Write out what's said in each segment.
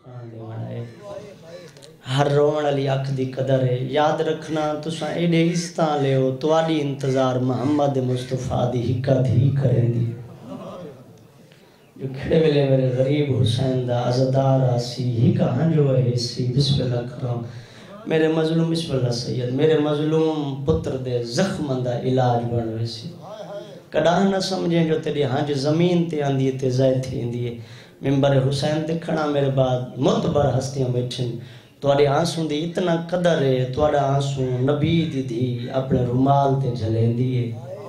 ہر Roman علی اکھ دی قدر ہے یاد رکھنا تساں ایڈے عزتاں لیو تواڈی انتظار محمد مصطفیٰ دی حکت ہی کریں دی جو کھڑے ویلے میرے غریب حسین دا عزدار آسی ہی کہاں جو ہے سی بسم اللہ کرام میرے مظلوم بسم اللہ سید میرے مظلوم پتر دے زخم دا علاج بن ویسی کڑا نہ سمجھیں جو تیری ہاں زمین تے آندی تے زائد تھی اندی ہے ممبر حسین تے کھڑا میرے بعد متبر ہستیاں بیٹھن توڑے آنسوں دی اتنا قدر ہے توڑا آنسوں نبی دی دی اپنے رومال تے جھلیں دیئے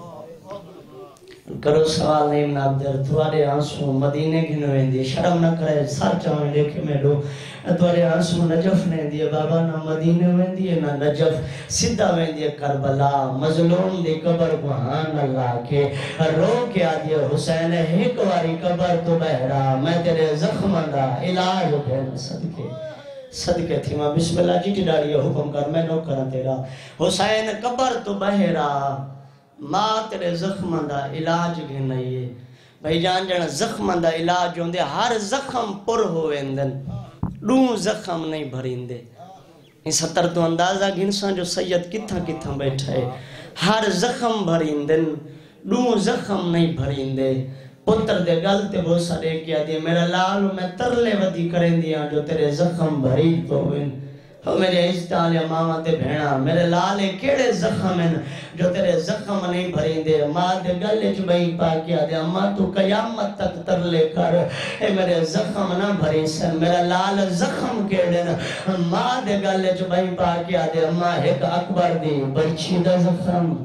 کرو سوال نہیں منابدر توڑے آنسوں مدینے گھنویں دیئے شرم نہ کرے سار چاہیں دیکھے میں دو توڑے آنسوں نجف نہیں دیئے بابا نہ مدینے ویں دیئے نہ نجف صدہ ویں دیئے کربلا مظلوم دی قبر بہان اللہ کے رو کے آدھیے حسین ایک واری قبر تو بہرا میں تیرے زخم دا علاج بھین صدقے تھی ماں بسم اللہ جی ٹی ڈاڑی حکم کر میں نو کرا تیرا حسین قبر تو بہرا ماں تیرے زخم دا علاج گھنائیے بھائی جان جانا زخم دا علاج ہوندے ہر زخم پر ہوئے اندن دوں زخم نہیں بھریندے ان ستر تو اندازہ گھنسان جو سید کتھا بیٹھا ہے ہر زخم بھریندن دوں زخم نہیں بھریندے پتر دے گلتے بہت سارے کیا دیا میرا لالو میں ترلے ودی کریں دیا جو تیرے زخم بھری تو ہوئے میرے عزتان یا ماما تے بھینا میرے لالے کیڑے زخم ہیں جو تیرے زخم نہیں بھریں دے ماں دے گلے چبہیں پا کیا دے ماں تو قیامت تک ترلے کر اے میرے زخم نہ بھریں سن میرا لال زخم کیڑے نا ماں دے گلے چبہیں پا کیا دے ماں ایک اکبر دی بچی دا زخم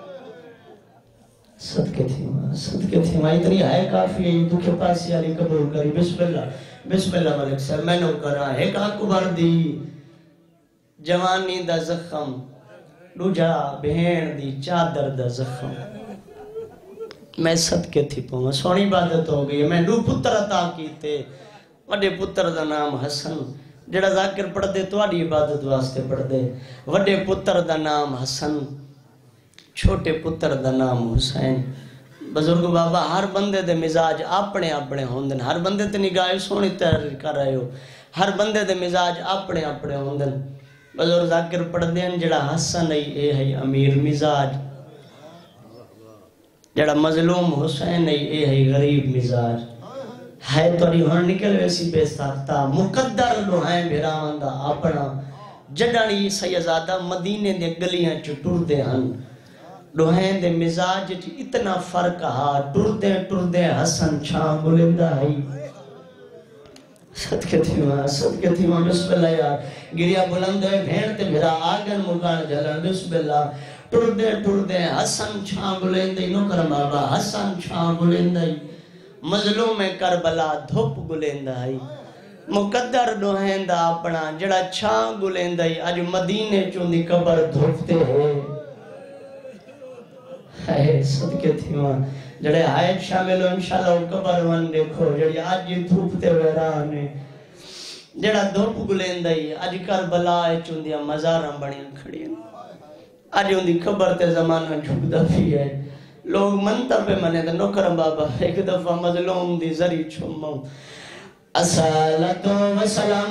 صدقے تھی ماں اتنی آئے کافی ہے تو کے پاس علی قبول کری بسم اللہ ملک صاحب میں نو کرا ایک اکبر دی جوانی دا زخم دوجا بہن دی چادر دا زخم میں صدقے تھی پہنگا سونی عبادت ہو گئی میں دو پتر عطا کیتے وڈے پتر دا نام حسن جڑا ذاکر پڑھ دے تو آڈی عبادت واسطے پڑھ دے وڈے پتر دا نام حسن چھوٹے پتر دا نام حسین بزرگ بابا ہر بندے دے مزاج اپنے اپنے ہوندن ہر بندے تے نگاہ سونی تحریر کر رہے ہو ہر بندے دے مزاج اپنے اپنے ہوندن بزرگ ذاکر پڑھ دیں جڑا حسن اے ہے امیر مزاج جڑا مظلوم حسین اے ہے غریب مزاج ہے توڑی ہون نکل ویسی بے ساختہ مقدر لو ہیں بھیراوان دا اپنا جڑانی سیزادہ مدینے دے گلیاں چٹور دے ہن لوہیں دے مزاج اتنا فرق ہا ٹر دے حسن چھان بلندہ ہے صدقے تھی ماں بسم اللہ یار گریا بلند ہے بھین تے بھرا آگن مکان جلن بسم اللہ ٹر دے حسن چھان بلندہ نو کرم بابا حسن چھان بلندہ مظلوم کربلا دھوپ بلندہ مقدر دوہیں دا اپنا جڑا چھان بلندہ آج مدینے چوندی قبر دھوپتے ہے صدقے تھی ماں جڑے آیت شامل ہو انشاءاللہ قبر ون دیکھو جڑی آج یہ دھوپتے ویرانے جڑا دھوپ گلندائی آج کربلا چوندیاں مزاراں بڑیاں کھڑی ہیں آج اندی قبر تے زمانہ جھک دفی ہے لوگ منتا پہ منے دے نوکرم بابا ایک دفعہ مظلوم دی زری چھماں الصلاة والسلام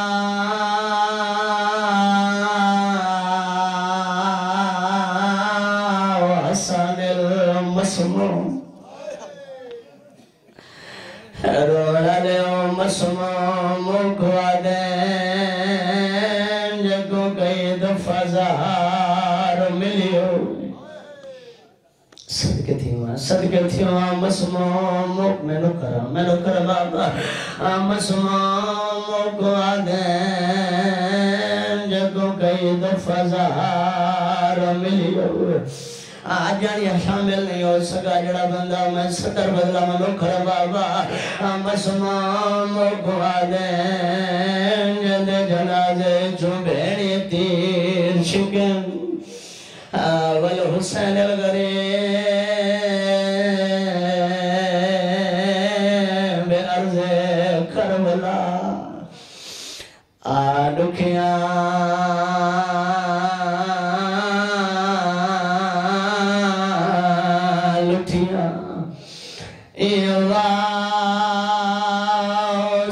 روڑا لیو مسموم کھوا دیں جگو گئی دفعہ زہار ملیو صدقے تھی ماں مسموم میں نو کرا بابا مسموم کھوا دیں جگو گئی دفعہ زہار ملیو آجانی شامل نہیں ہو سکا جڑا بندہ میں ستر بدلا منو کھڑا بابا مسمام کھوا دیں جندے جنازے جو بھیڑی تیر شکن والحسین الگرے بے عرض کربلا آدکھیاں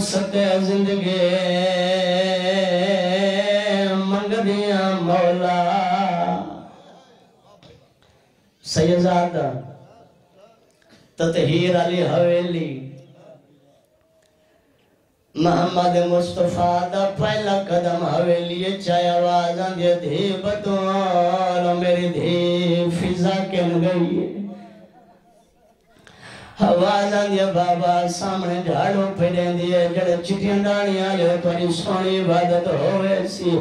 وسط زندگی منگ دیا مولا سیدزادہ تطہیر علی حویلی محمد مصطفیٰ دا پہلا قدم حویلی چاہے آوازاں دے دھی بطول میری دھی فضا کن گئی آوازاں دے بابا سامنے جھاڑو پھریں دیئے جڑے چٹیاں ڈانیاں جو تھوڑی سونی عبادت ہوئے سی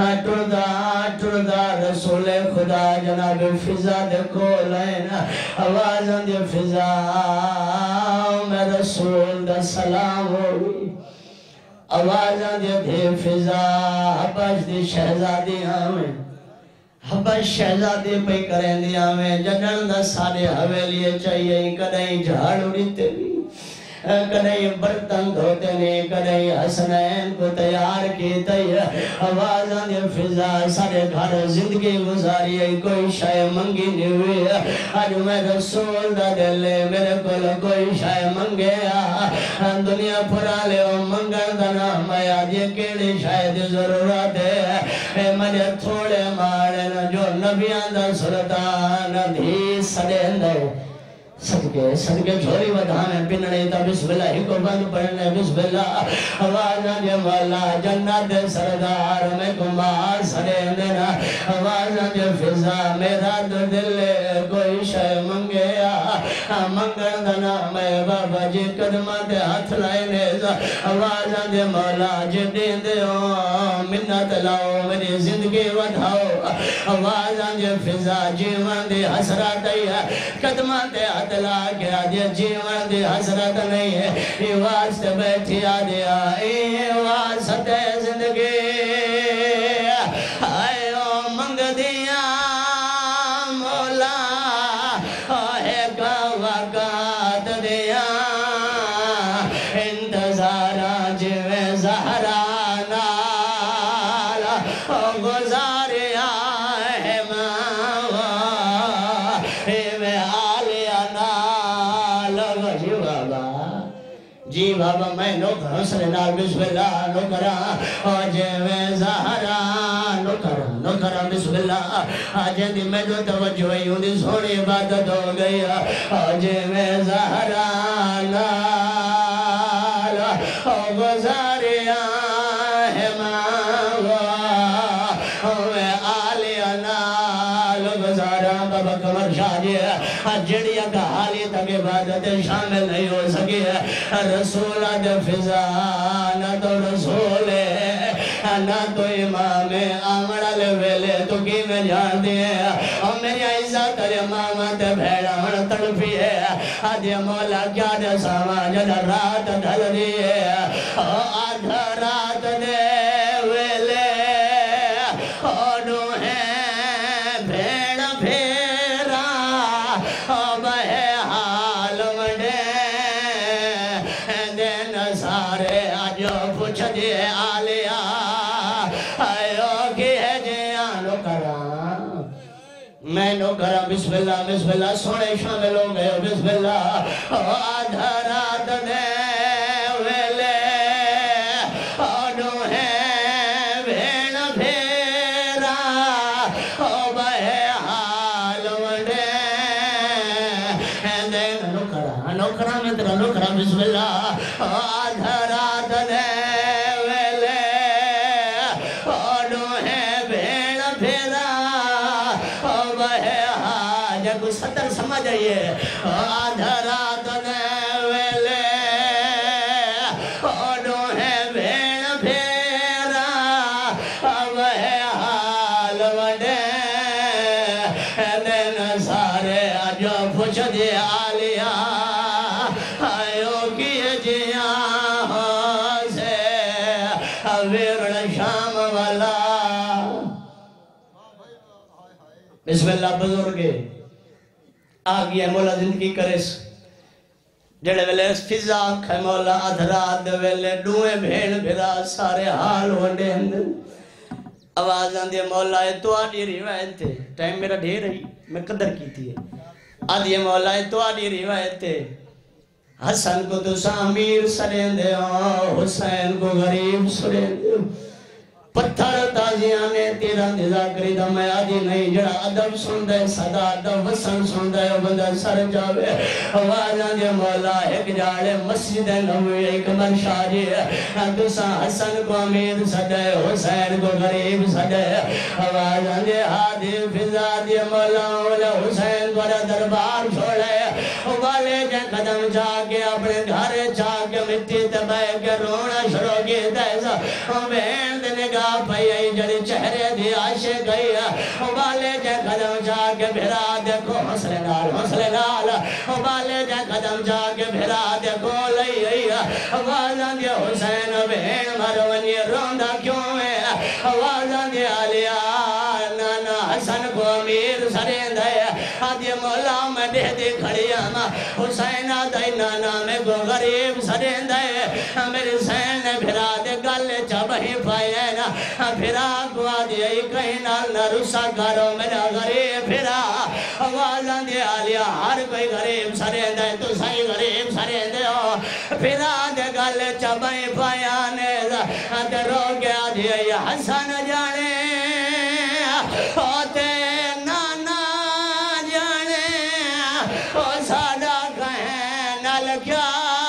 ٹردہ رسول خدا جناب فضا دے کولین آوازاں دے فضا میں رسول دا سلام ہوئی آوازاں دے فضا حبش دی شہزادی آمیں حبش شہزادی پہ کریں دی آمیں جنن دا سارے حویلیے چاہیے کدیں جھاڑو دیتے بھی کدیں برتن دھوتے نہیں کدیں حسنین کو تیار کیتے آوازاں دے فضا سارے گھر زندگی گزاری کوئی شای منگی نہیں ہوئی آج میں رسول دا دلے میرے کل کوئی شای منگے دنیا پھرا لے منگن دا نام آج یہ کیڑی شاید ضرورت ہے مجھے تھوڑے مارن جو نبیان دا سلطان دھی سڑین دے صدقے جھولی ودھانے بننے تا بسم اللہ ہی کو بند پڑھنے بسم اللہ آوازاں دے مولا جنت دے سردار میں کمار سڑین دینا آوازاں دے فضا میرا دل کوئی شے منگیا منگن دا نام ہے بابا جی قدمہ دے ہاتھ لائنے آوازاں دے مولا جی دین دے منت لاؤ میری زندگی ودھاؤ آوازاں دے فضا جیوان دے حسرات قدمہ دے ہاتھ لا گیا دیا جیوان دی حسرت نہیں ہے یہ واسطے بیٹھی آدیا یہ واسطے زندگی آئے او منگ دیا مولا ہے کا وقت دیا انتظارا جوے زہرا نالا گزاریا ہے ماں میں جی بابا میں نوکر حسن نال بسم اللہ نوکرہ آجے میں زہرہ نوکرہ بسم اللہ آجے دی میں جو توجہ ہی ہوں دی سونی عبادت ہو گئی آجے میں زہرہ نال گزاریا ہے ماں میں آلیا نال گزارا بابا کمر شاہ جی جڑیا کا حالی تک عبادت شامل نہیں ہو سکی رسول دے فضا نہ تو رسول ہے نہ تو امام آمڑا لے ویلے تو کی میں جان دیے اور میری عزت تیرے ماما تے بھیڑا ہن تڑپی ہے آدھے مولا کیا دے ساما جد رات ڈھل دیے آدھا رات دے ویلے اور ہے بھیڑ پھیرا بہے حال منڈے دن سارے آجو پوچھ دیے آلیا آئیو کی ہے جیاں نوکرہ میں نوکرہ بسم اللہ سونے شامل ہو گئے بسم اللہ آدھا رات دے ویلے آڈو ہے بھیڑ پھیرا بہے حال منڈے دن نوکرہ میں تیرا نوکرہ بسم اللہ آدھا رات دے ویلے آڈو ہے بھیڑ پھیرا بہے حال جب سطر سمجھ آئیے آدھا رات دے ویلے آڈو ہے بھیڑ پھیرا بہے حال منڈے دن سارے آجو پوچھ دے آلیا آئیو کیے جیاں سے ویرن شام والا بسم اللہ بزرگے آگیا مولا زندگی کرس جڑے ویلے فضا آنکھے مولا ادھرات ویلے ڈوئے بھیڑ بھرا سارے حال ونڈے اندر آوازاں دے مولا تو آڈی روایت تھے ٹائم میرا ڈھیر رہی میں قدر کی تھی آدھی مولا تو آڈی روایت تھے حسن کو تو امیر سڑیں دے حسین کو غریب سڑیں دے پتھر تازیانے تیرا نذاکری دا میں آدھی نہیں جڑا ادب سن دے صدا ادب وسن سن دے بندہ سر جاوے آوازاں دے مولا ایک جاڑے مسجد نبوی ایک منشا جی تسا حسن کو امیر سڑے حسین کو غریب سڑے آوازاں دے ہادی فضا دے مولا مولا حسین کو دربار چھوڑے والے جے قدم جا کے اپنے گھر جا کے مٹی دبائے کے رونا شروع کی دیسا بین دے نگاہ پئی جڑی چہرے دی آشے گئی والے جے قدم جا کے بھرا دیکھو حوصلے نال والے جے قدم جا کے بھرا دیکھو لئی آوازاں دے حسین بہن مرونی روندا کیوں ہے آوازاں دے آلیا نانا حسن کو امیر سرین دے آدھی مولا میں دے دی کھڑی آما حسین آدھائی نانا میں کو غریب سرین دے میری سین نے بھرا دے گل چبہی پائے نا بھرا کو آدھی ای کہیں نہ رسا کرو میرا غریب بھرا آوازاں دے آلیا ہر کوئی غریب سرین دے تو سائی غریب سرین دے بھرا دے گل چبہی پائے آنے دے رو کے آدھی ای حسن جانے ہوتے نانا جانے ساڑا کہیں نل کیا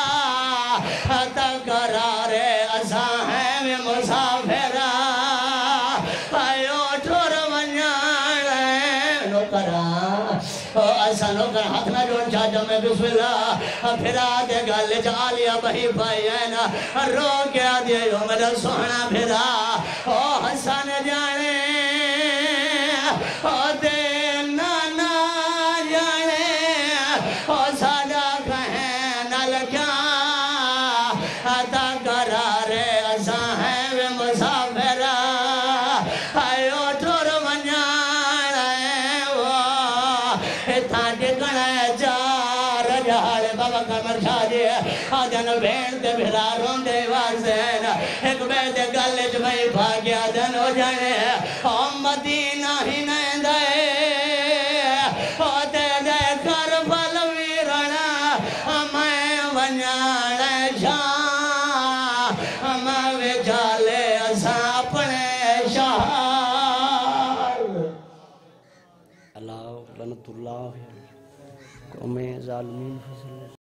تقرار اساں ہیں میں مسافرہ آئیو ٹھور ونجانے نوکران اساں نوکر ہاتھ نہ جوڑ چاچا میں بسم اللہ پھرا دے گل چالیا بہی پائی ہے نا رو کے آدھے جو میرا سونا پھرا حسن جانے دے نانا جانے ساڑا کہیں نل کیا تقرار اساں ہیں وہ مسافرہ آئیو ٹھور ونجانے اتھاں ٹکنا چار جہاڑے بابا کمر شاہ جی آدھن بین دے بھرا روندے وارزین ایک بیت گلج میں بھاگیا دن ہو جانے مدینہ ہی نہیں دے ہوتے دے کربل ویرنا میں ونجانے شاہ میں وچالے اساں اپنے شہر اللہ لعنت اللہ قوم ظالمین فضل